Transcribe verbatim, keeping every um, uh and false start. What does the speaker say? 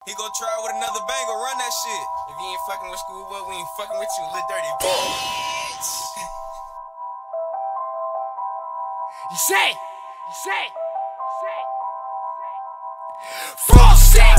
He gon' try with another banger, run that shit. If you ain't fucking with Schoolboy, we ain't fucking with you, little dirty bitch. You say, you say, you say, full shit.